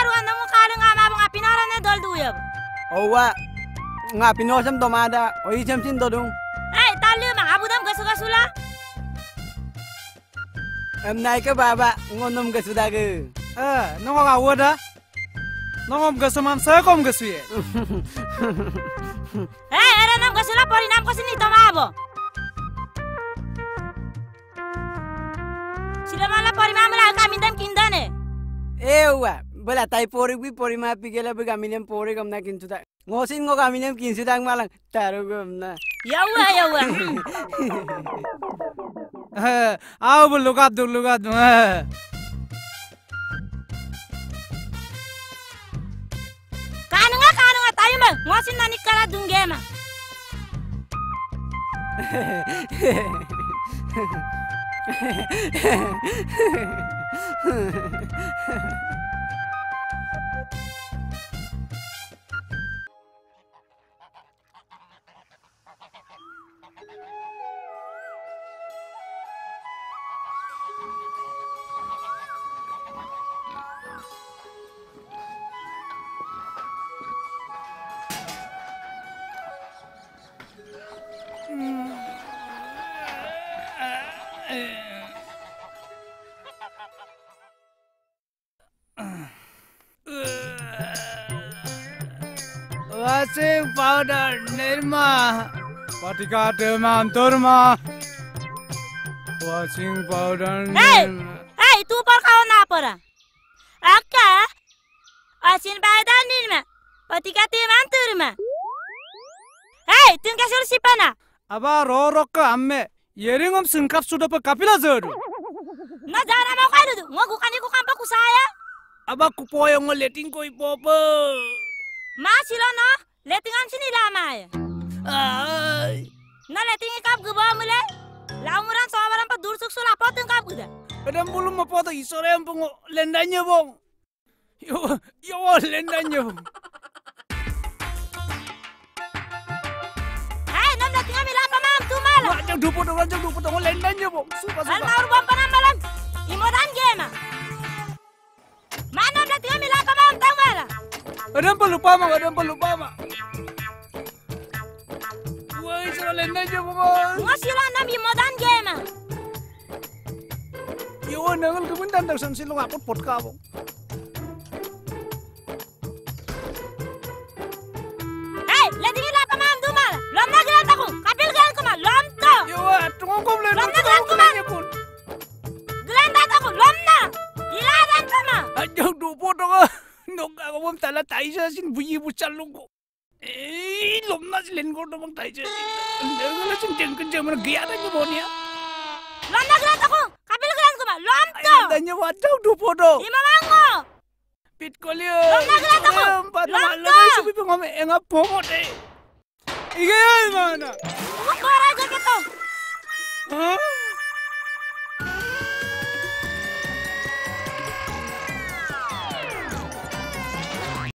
ruang nemu kali ngama bang api nara ne dol duya. Owa ngapi no sam tomada. Oi sam sin dodung. Tali bang abu dam gasu-gasula. Naik ke baba ngonum ke sudah ke. Nongok awak dah. Nongom gasamam saya kom gasu ye. Era nam gasula pori nam kasini toma abo. Sila mala pori mamla kami dam kindane. Ewa bola tai pori ma pigela be gaminem pori kam na kin sudah. Ngosin ngo gaminem kin sudah malang taruh gam na. Yawa. Aw bu lugat du. Kanunga tayo bang. Ngosin nani kala dunggema. Washing powder Nirma. Patika demam turma. Washing powder Nirma. Tu por kau na pora. Akka. Asin pada Nirma. Patika demam turma. Tun kasur sipana. Aba rorokka amme. Yeringom singkap sudah pe kapila zodu. Na jana mau kau dulu. Ngogu kaniku kampaku saya. Aba kupoyong ngeleting ko ipopo. Masilo no, letingam sini lama ya. Na letingi kap gua mule. Laumuran somaran pa dur suksul apa tuh kap gua. Kadang belum apa tuh isore yang pengo lendanya bong. Yo lendanya bong. Nam letingam ila apa mam tu malam. Wajang dupo dong lendanya bong. Suka. Almaur bom panam malam. Imodan gema. Mana letingam ila apa mam tahu malam. Kadang pelupa mak. Woi, soal lendanya bong. Ngasila nam imodan gema. Yo nangal kementan tak sanksi lo ngapot pot kabong. Letingi ila apa mam tu malam. Lom na gelan taku. Kapil gelan kuma. Lom to. Yo, tunggu lendanya. Lom na gelan kuma. Gelan taku. Lom na. Ila dan kuma. Ajang dupo dong. Nong ako mong tala tayo sa buyi bucalong ko. Lom na silin ko namang tayo sa Ang lasing jeng mana gaya na mo niya. Lom na gelan taku. Kapil gelan kuma. Lom to. Ay, tanya wadaw dupo do. Imamango. Pit ko liyo. Lom na gelan taku. Lom to. Sabi pa nga may nga pomot eh. Igay mana. Bukara aja gitu. Huh?